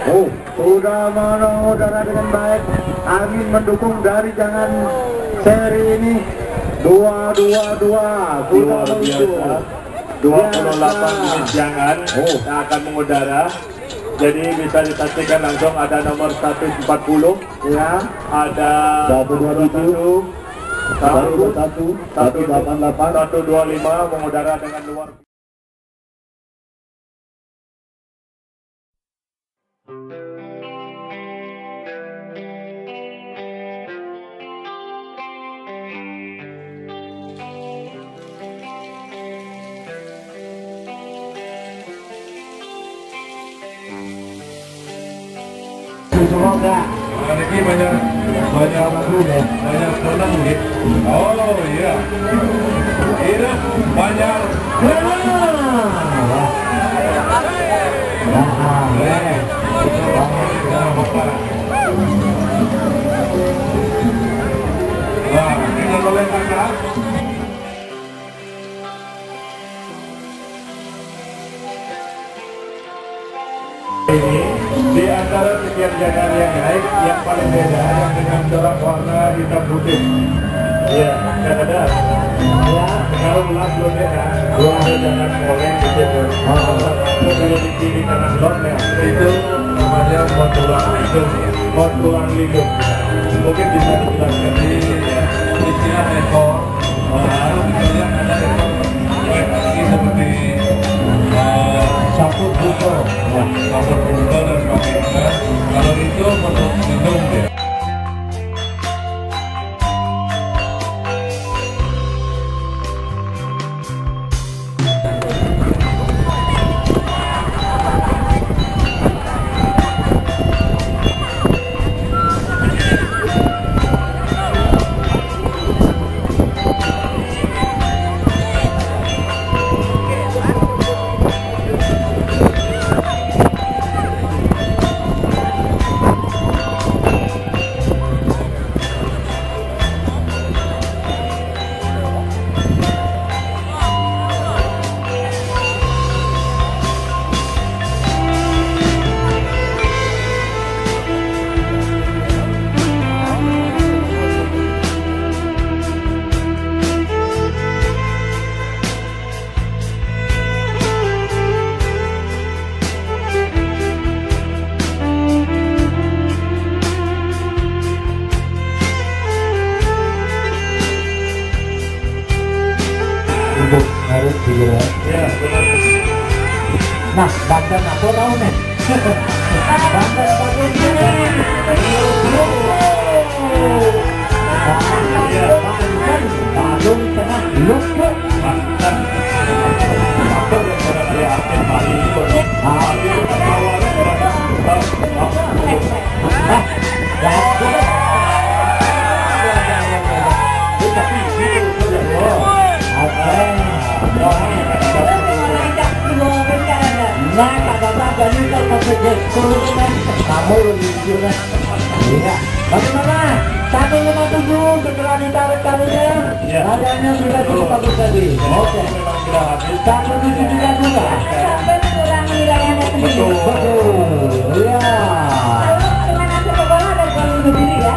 Oh, sudah mengudara dengan baik. Angin mendukung dari jangan seri ini. 2-2-2 sudah biasa. 28 menit jangan akan mengudara. Jadi bisa disaksikan langsung ada nomor 140 ya, ada 127 188 125 mengudara dengan luar. Semoga ini banyak senang gitu. Oh iya, ini banyak. Tinggal boleh kakak. Ini di antara sekian jalan yang naik, yang paling beda yang dengan corak warna hitam putih. Iya, ada. Ya, kalau ulang belum beda. Ada jangan oleng di situ. Kalau di kiri kanan lotnya itu namanya pot tulang lindung. Mungkin bisa dijelaskan di istilah ekor. Lalu kita lihat ada ekor ini seperti saput buto, dan sebagainya. Kalau itu menurut minum ya. untuk harus dilihat. Ya, benar. Nah, bandan aku tahu nih. Bandan aku Bandung tengah lupuk. Banten. Banten yang pada saya akhir hari itu. Hari itu kan awalnya bagaimana? 157 setelah ditarik kalinya, harganya sudah cukup bagus tadi. Oke, 173 juga. Kurang wilayahnya sendiri. Betul, iya. Dengan hasil bola dan gol sendiri ya.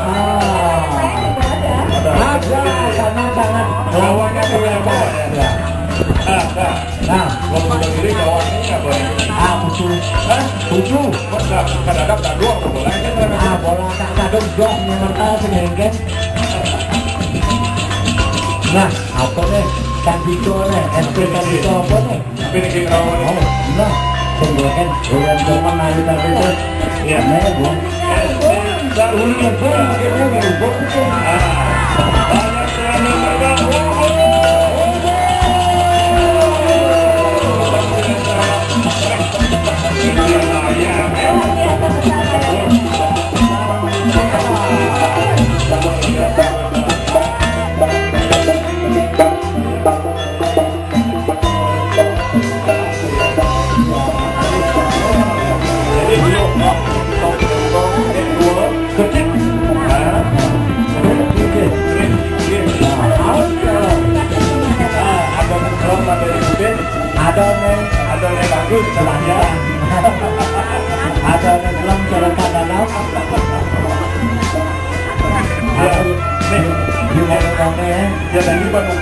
Ada sangat lawannya berapa ya? Nah, kalau sendiri lawannya apa? tujuh. Kadang-kadang tak dua bola ini kan. Bola tak kadung dong mental sehingga. Nah, apa nih? Kandito nih, SP Kandito apa nih? Bikin lawan. Oh, nah, sebenarnya bulan cuma nanti tapi itu. Iya, nih bu. Dahulu bu, ini bu. Banyak yang bergabung.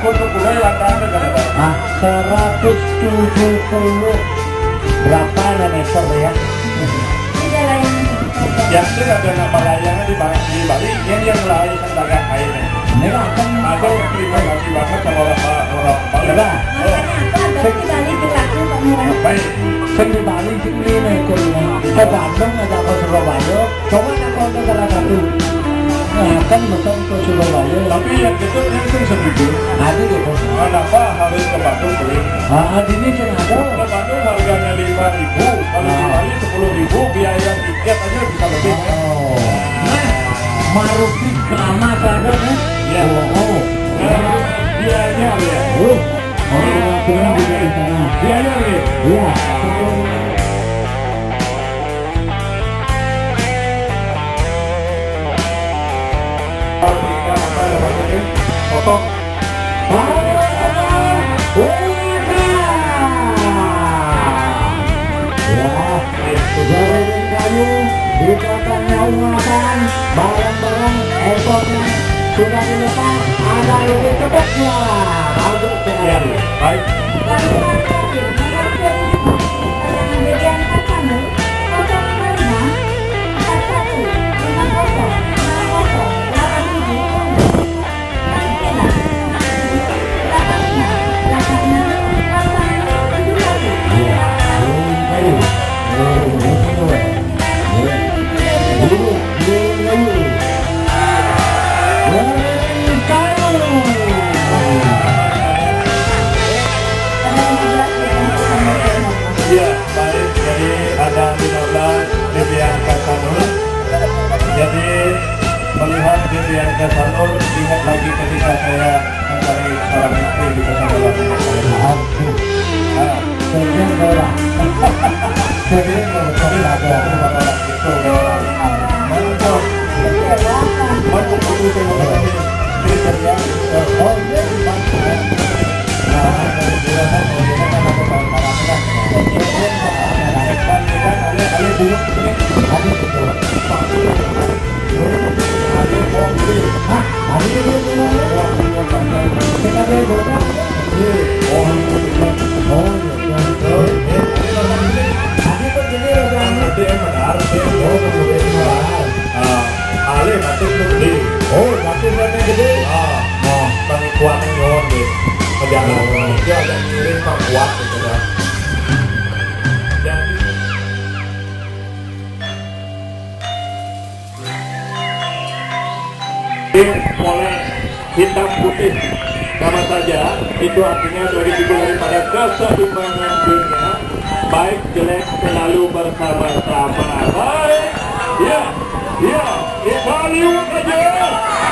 untuk budaya lantaran negara. Ah, 170 berapa meter ya? Tidak layan. Yang itu ada nama layangan di Bali, yang lain dagang airnya. Ini akan Atau terima kasih banget sama orang Bali. Nah, Makanya apa berarti Bali dilakukan Pak Murah? Baik. kan di Bali sini nih ke Bandung ada ke Surabaya, coba kalau ke salah satu. Nah, kan bukan ke Surabaya, Tapi yang itu setuju. ada gitu. Kenapa harus ke Bandung beli? Ah, di sini kan ada. Ke Bandung harganya 5.000, kalau di Bali 10.000, biaya tiket aja bisa lebih. Oh, nah, Maruti Keramat ada kan? Iya. Oh, Nah, biayanya ya. orang kurang juga di sana. Biayanya ya. Iya. Apa namanya? Foto. Jaring kayu di belakangnya unggasan barang-barang ekspornya sudah dilepas, ada lebih cepatnya bagus Ya, sekali. baik. Iya, baik. Jadi ada 15 Debian Kasanur. Jadi melihat Debian Kasanur, ingat lagi ketika saya mencari seorang istri di Kasanur. Nah, kuatnya nyon deh, jangan dia ada ngirim pak kuat gitu kan. Jadi oleh hitam putih sama saja itu artinya dari daripada keseimbangan dunia, baik jelek selalu bersama-sama. Baik, ya, Baliuk aja.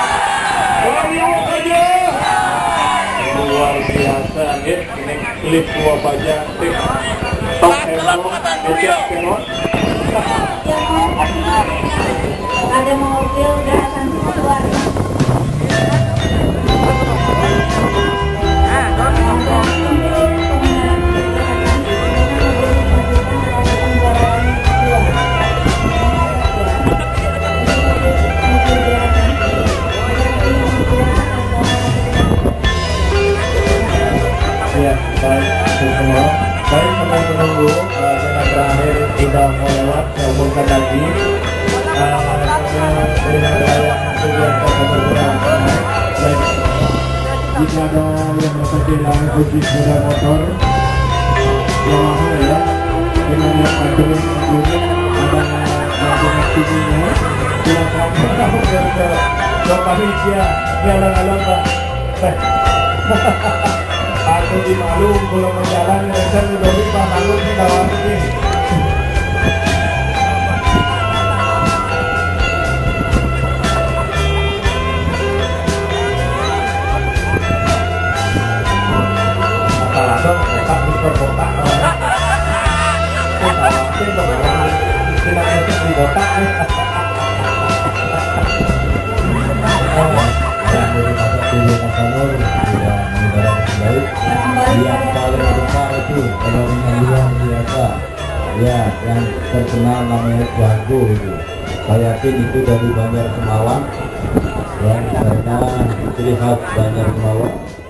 Luar biasa ya, ini klip gua baca tik tok heboh ejek kelot. Ada mobil datang keluar. Ya, baik, semua. Baik, menunggu dengan terakhir sudah mau lewat, bukan lagi. Dengan yang sudah terberang. Baik, jika ada yang merasa kehilangan kunci sepeda motor, Yamaha ya, dengan yang Android ada dengan tingginya, silakan ke panitia jalan-jalan Pak. Aku di malu belum berjalan, saya udah lupa malu di bawah ini. Kalau kotak di kotak, tidak itu di kotak. Yang paling besar itu kolonial luar biasa ya, yang terkenal namanya jago itu. Saya yakin itu dari Banjar Semawan, yang karena ciri khas Banjar Semawan